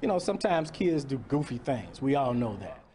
know, sometimes kids do goofy things. We all know that.